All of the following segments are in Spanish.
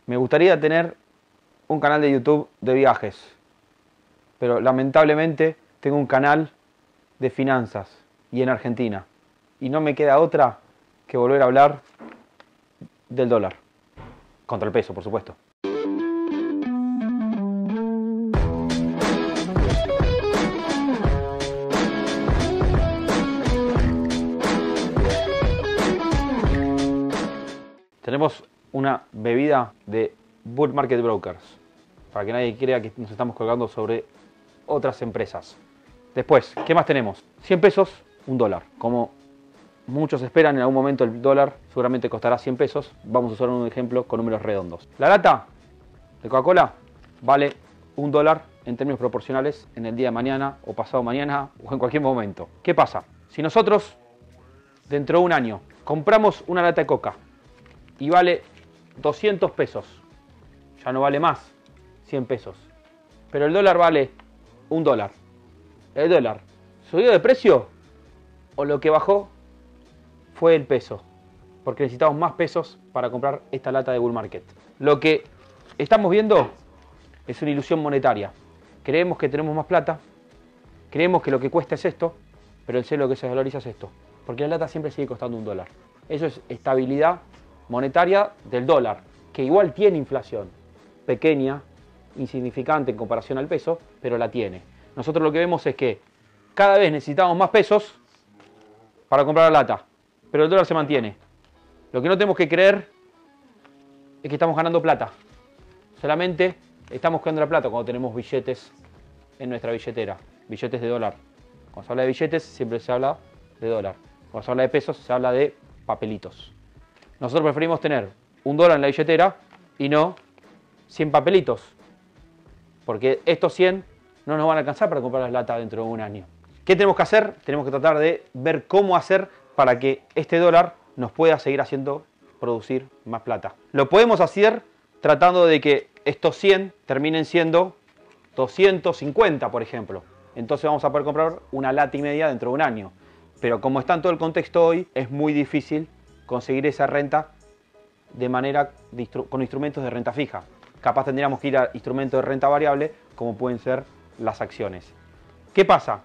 Me gustaría tener un canal de YouTube de viajes, pero lamentablemente tengo un canal de finanzas y en Argentina. Y no me queda otra que volver a hablar del dólar. Contra el peso, por supuesto. Tenemos una bebida de Bull Market Brokers, para que nadie crea que nos estamos colgando sobre otras empresas. Después, ¿qué más tenemos? 100 pesos, un dólar. Como muchos esperan, en algún momento el dólar seguramente costará 100 pesos. Vamos a usar un ejemplo con números redondos. La lata de Coca-Cola vale un dólar en términos proporcionales en el día de mañana o pasado mañana o en cualquier momento. ¿Qué pasa? Si nosotros dentro de un año compramos una lata de coca y vale 200 pesos, ya no vale más 100 pesos, pero el dólar vale un dólar. ¿El dólar subió de precio o lo que bajó fue el peso? Porque necesitamos más pesos para comprar esta lata de Bull Market. Lo que estamos viendo es una ilusión monetaria. Creemos que tenemos más plata, creemos que lo que cuesta es esto, pero el cielo que se valoriza es esto. Porque la lata siempre sigue costando un dólar. Eso es estabilidad monetaria del dólar, que igual tiene inflación, pequeña, insignificante en comparación al peso, pero la tiene. Nosotros lo que vemos es que cada vez necesitamos más pesos para comprar la lata, pero el dólar se mantiene. Lo que no tenemos que creer es que estamos ganando plata. Solamente estamos ganando la plata cuando tenemos billetes en nuestra billetera, billetes de dólar. Cuando se habla de billetes siempre se habla de dólar. Cuando se habla de pesos se habla de papelitos. Nosotros preferimos tener un dólar en la billetera y no 100 papelitos, porque estos 100 no nos van a alcanzar para comprar las latas dentro de un año. ¿Qué tenemos que hacer? Tenemos que tratar de ver cómo hacer para que este dólar nos pueda seguir haciendo producir más plata. Lo podemos hacer tratando de que estos 100 terminen siendo 250, por ejemplo. Entonces vamos a poder comprar una lata y media dentro de un año. Pero como está en todo el contexto hoy, es muy difícil conseguir esa renta de manera con instrumentos de renta fija. Capaz tendríamos que ir a instrumentos de renta variable, como pueden ser las acciones. ¿Qué pasa?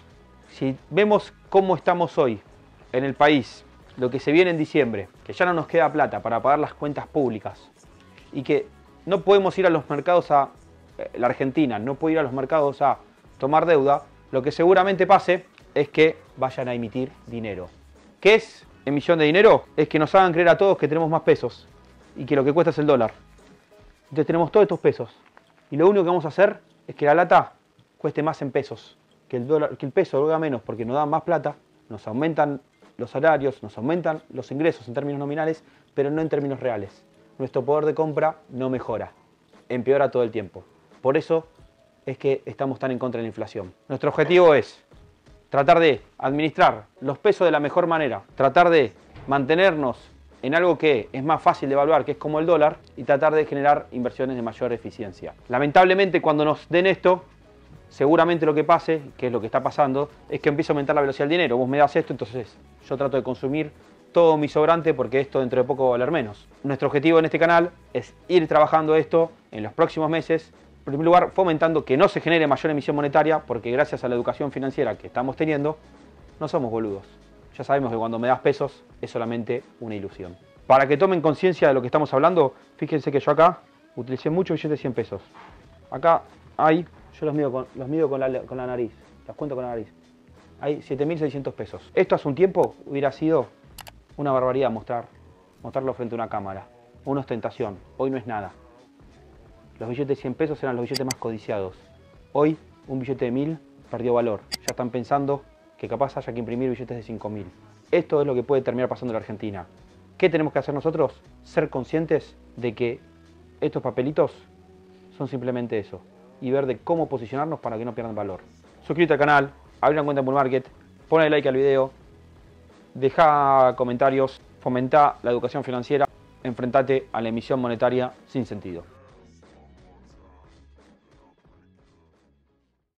Si vemos cómo estamos hoy en el país, lo que se viene en diciembre, que ya no nos queda plata para pagar las cuentas públicas y que no podemos ir a los mercados la Argentina no puede ir a los mercados a tomar deuda, lo que seguramente pase es que vayan a emitir dinero. ¿Qué es emisión de dinero? Es que nos hagan creer a todos que tenemos más pesos y que lo que cuesta es el dólar. Entonces tenemos todos estos pesos y lo único que vamos a hacer es que la lata cueste más en pesos, que el dólar, que el peso valga menos, porque nos da más plata, nos aumentan los salarios, nos aumentan los ingresos en términos nominales, pero no en términos reales. Nuestro poder de compra no mejora, empeora todo el tiempo. Por eso es que estamos tan en contra de la inflación. Nuestro objetivo es tratar de administrar los pesos de la mejor manera, tratar de mantenernos en algo que es más fácil de evaluar, que es como el dólar, y tratar de generar inversiones de mayor eficiencia. Lamentablemente, cuando nos den esto, seguramente lo que pase, que es lo que está pasando, es que empieza a aumentar la velocidad del dinero. Vos me das esto, entonces yo trato de consumir todo mi sobrante porque esto dentro de poco va a valer menos. Nuestro objetivo en este canal es ir trabajando esto en los próximos meses. En primer lugar, fomentando que no se genere mayor emisión monetaria, porque gracias a la educación financiera que estamos teniendo, no somos boludos. Ya sabemos que cuando me das pesos es solamente una ilusión. Para que tomen conciencia de lo que estamos hablando, fíjense que yo acá utilicé muchos billetes de 100 pesos. Acá hay, yo los mido con la nariz, los cuento con la nariz. Hay 7.600 pesos. Esto hace un tiempo hubiera sido una barbaridad mostrarlo frente a una cámara, una ostentación. Hoy no es nada. Los billetes de 100 pesos eran los billetes más codiciados. Hoy un billete de 1.000 perdió valor. Ya están pensando que capaz haya que imprimir billetes de 5.000. Esto es lo que puede terminar pasando en la Argentina. ¿Qué tenemos que hacer nosotros? Ser conscientes de que estos papelitos son simplemente eso y ver de cómo posicionarnos para que no pierdan valor. Suscríbete al canal, abre una cuenta en Bull Market, ponle like al video, deja comentarios, fomenta la educación financiera, enfrentate a la emisión monetaria sin sentido.